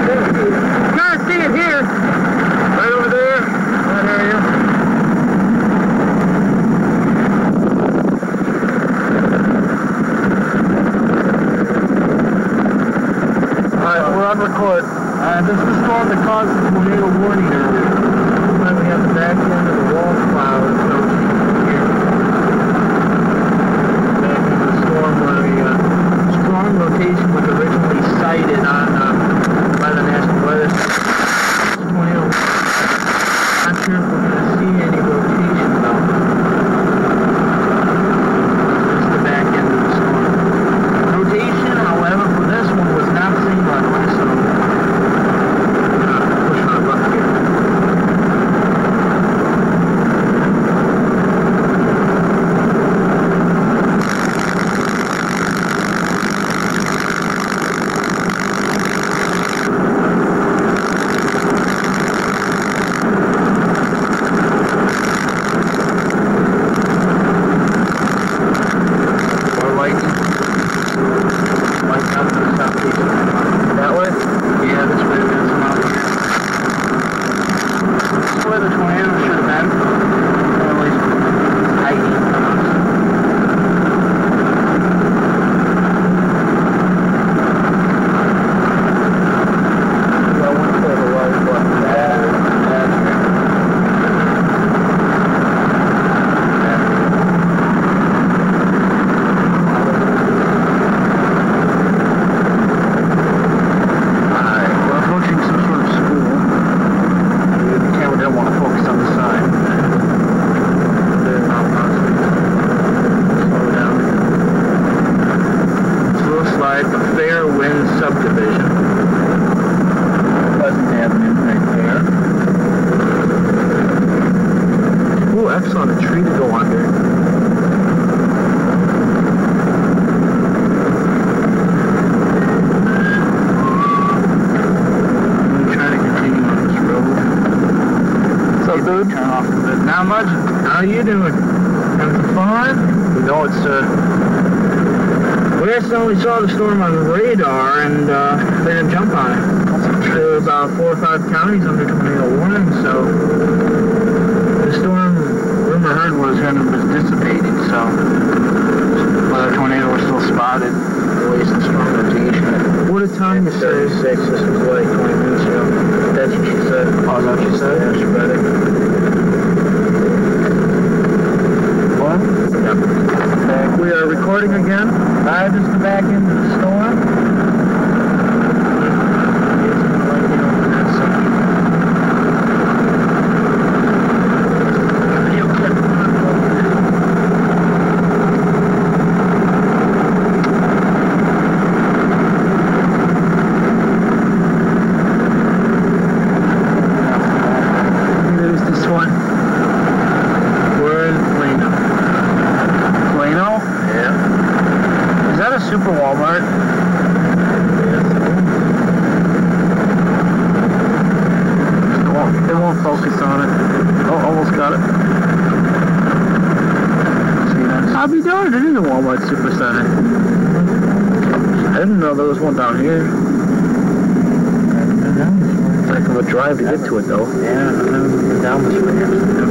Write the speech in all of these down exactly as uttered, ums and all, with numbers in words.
Can't see it here. Right over there. That area. Alright, we're on record. Uh, this is the storm that caused the tornado warning earlier. Then we have the back end of the wall cloud approaching here. Back end of the storm where a uh, strong rotation was originally sighted on uh, by the National Weather. Tornado. Not sure if we're going to see any rotation though. This is the back end of the storm. Rotation, however, for this one was not seen by the way, so uh, pushing our luck here. How you doing? Having some fun? We know it's, uh... Last time we saw the storm on the radar, and, uh, they didn't jump on it. There were about four or five counties under tornado warning, so... The storm, rumor heard, was kind of was dissipating, so... But the tornado was still spotted, at least in strong rotation. What did Tanya say? thirty-six, this was like twenty minutes ago. That's what she said. Oh, is that what she said? Yeah, she read it. Yep. We are recording again. Live is the back end of the storm. There's this one. We're in Plano. Plano? Yeah. Is that a super Walmart? Yes. It won't, it won't focus on it. Oh, almost got it. See that? I'll be darned, it is a Walmart Supercenter. I didn't know there was one down here. It's like of a drive to get to it though. Yeah, I've never been down this way.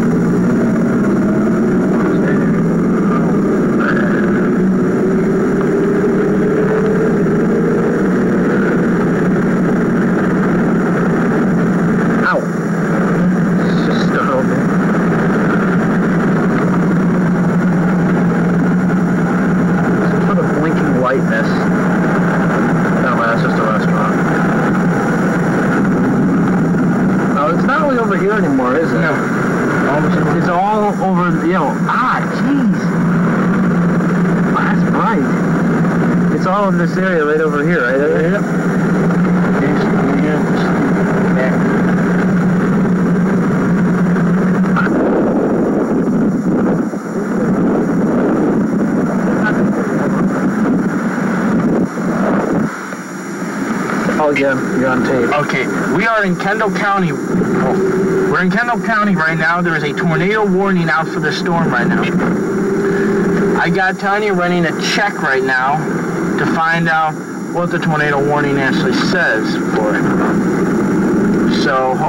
Anymore, is it? No. It's all over, you know, ah, jeez. Oh, that's bright. It's all in this area right over here, right? Yep. Yeah. Oh, yeah, you're on tape. Okay, we are in Kendall County. Oh, we're in Kendall County right now. There is a tornado warning out for the storm right now. I got Tanya running a check right now to find out what the tornado warning actually says for it.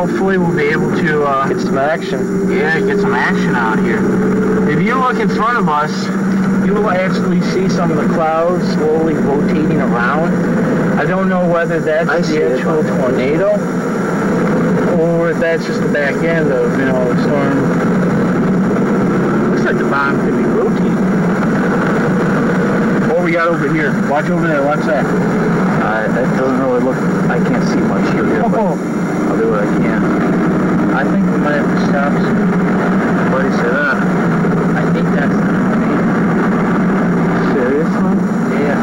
hopefully we'll be able to uh, get some action. Yeah, get some action out here. If you look in front of us, you will actually see some of the clouds slowly rotating around. I don't know whether that's I the actual it. tornado or if that's just the back end of, you know, the storm. Looks like the bomb could be rotating. What we got over here? Watch over there. Watch that. Uh, that doesn't really look. I can't see much through here, but I'll do what I can. I think we might have to stop soon. Why do you say that? I think that's the tornado. Seriously? Yeah.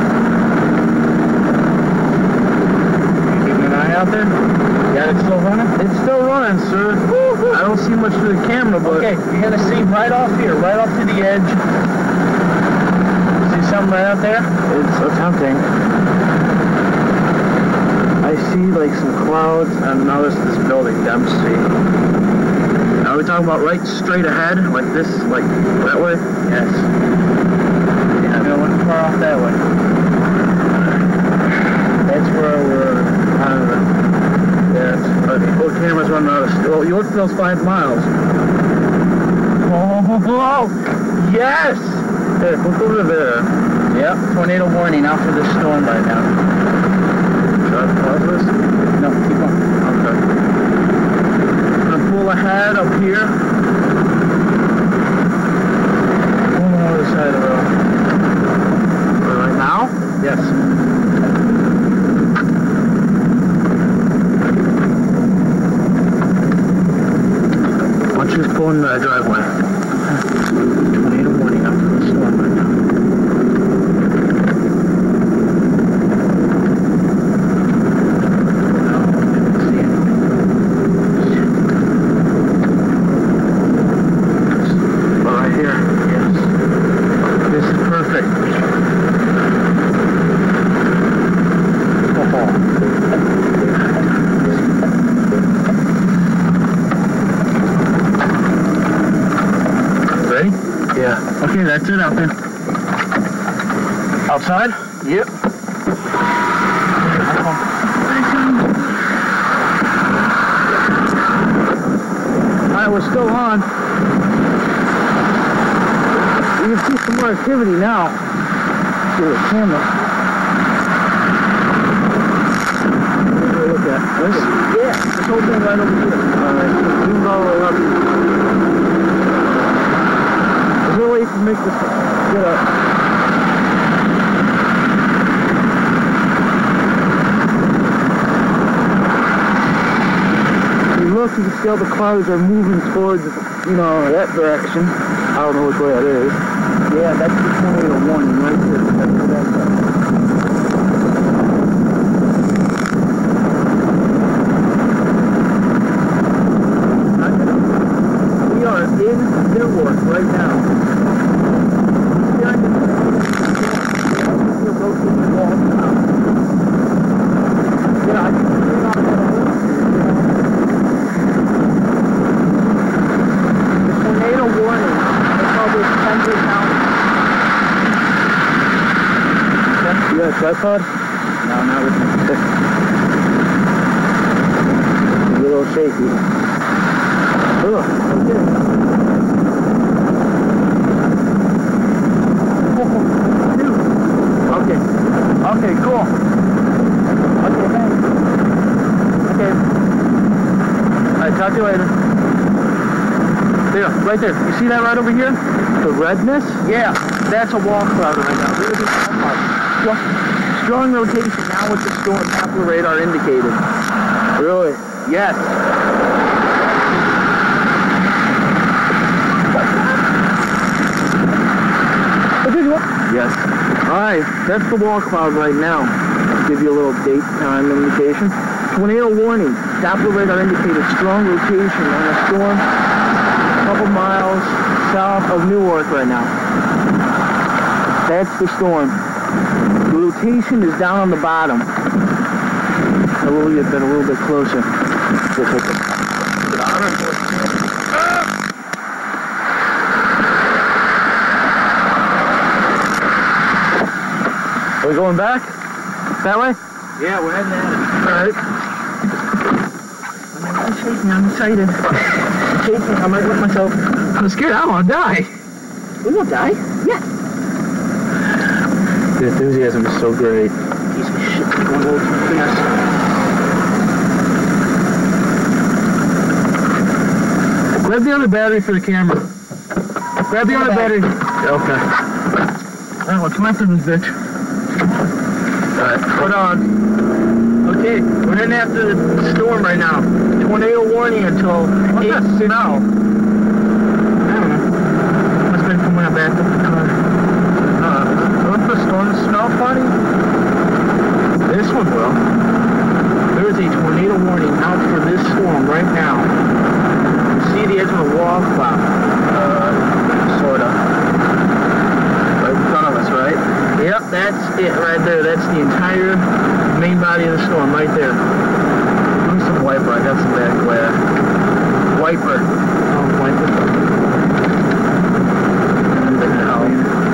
You keeping an eye out there? Yeah, it's still running? It's still running, sir. Woo-hoo. I don't see much through the camera, but... Okay, you're going to see right off here, right off to the edge. See something right out there? It's attempting. I see, like, some clouds, and now there's this building, Dempsey. Are we talking about right straight ahead? Like this, like, that way? Yes. Yeah, no one far off that way. That's where we're... Uh, yeah, it's, uh, both cameras running out of... Well, Yorkville's five miles. Oh, oh, yes! Hey, look over there. Yep, tornado warning after the storm right now. Should I pause this? No, keep going. Okay. I'm gonna pull ahead up here. On the other side of the road. Right now? Yes. Watch this pull in the driveway. Tornado warning after the storm right now. Okay, that's it out there. Outside? Yep. Alright, we're still on. You can see some more activity now. See the camera. Look at this. Yeah, this whole thing right over here. Alright, zoom all the way up. Is there a way to make this get up? If you look, you can see all the clouds are moving towards, you know, that direction. I don't know which way that is. Yeah, that's the tornado warning right there. That's what that's at. We are in Newark right now. Yeah, I can see it on the tornado warning. They call this Tender County. You got a tripod? No, not with me. It's a little shaky. Ugh, okay. Okay. Okay, cool. Okay, thanks. Okay. Alright, talk to you later. There, right there. You see that right over here? The redness? Yeah, that's a wall cloud right now. Really Strong, strong rotation now with the storm Doppler radar indicated. Really? Yes. Yes. Alright, that's the wall cloud right now. I'll give you a little date time indication. Tornado warning. Doppler radar indicated strong rotation on a storm a couple miles south of Newark right now. That's the storm. The rotation is down on the bottom. I will get that a little bit closer. Just like a, Are we going back? That way? Yeah, we're heading at it. Alright. I mean, that chase me. I'm excited. Chase me. I might whip myself. I'm scared I want to die. We won't die. Yeah. The enthusiasm is so great. Piece of shit. Going a little too fast. Grab the other battery for the camera. Grab the other battery. Okay. Alright, well, come after this bitch. Alright, hold on. Okay, we're heading after the storm right now. Tornado warning until What's eight that smell? I don't know. Must have been from when I backed up the car. Uh, don't the storms smell funny? This one will. There is a tornado warning out for this storm right now. You see the edge of the wall cloud? Uh, sorta. Right in front of us, right? Yep, that's it right there. That's the entire main body of the storm right there. Give me some wiper. I got some bad glare. Wiper. Oh, wiper. Anything to help.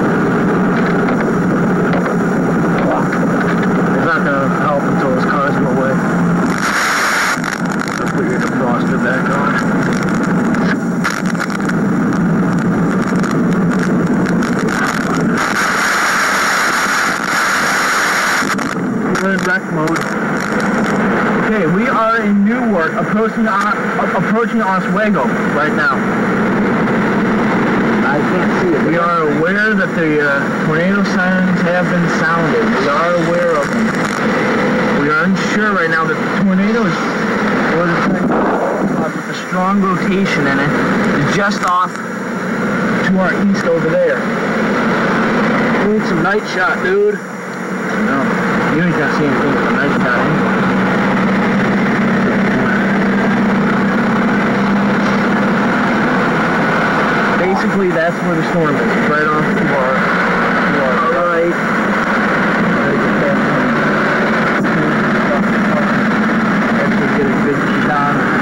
It's not gonna help until those cars go away. I'll put your defroster back on. In wreck mode. Okay, we are in Newark, approaching uh, approaching Oswego right now. I can't see it. We are aware that the uh, tornado sirens have been sounded. We are aware of them. We are unsure right now that the tornado is, or the with a strong rotation in it, is just off to our east over there. We need some night shot, dude. No. You ain't gonna see anything with the night shot anyway. Basically, that's where the storm is, right off to our, to our right. Actually get a good shot.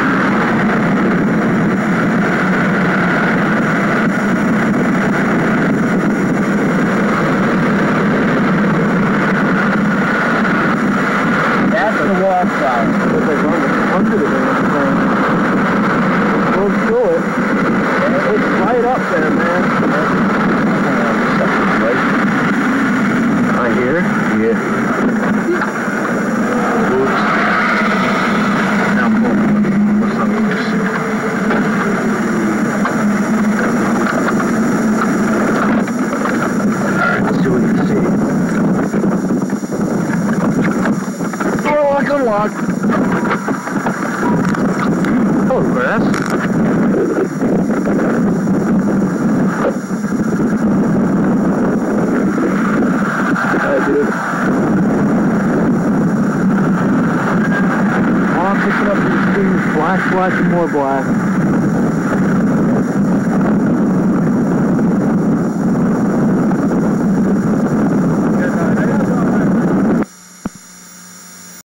Under the damn thing. Go through it. It's right up there, man. Right here? Yeah. Oops. Now pull. What's up with this? Alright, let's see what you see. Oh, I can walk. Oh, grass. Hi, dude. Oh, I'm picking up these things. Black, black, and more black.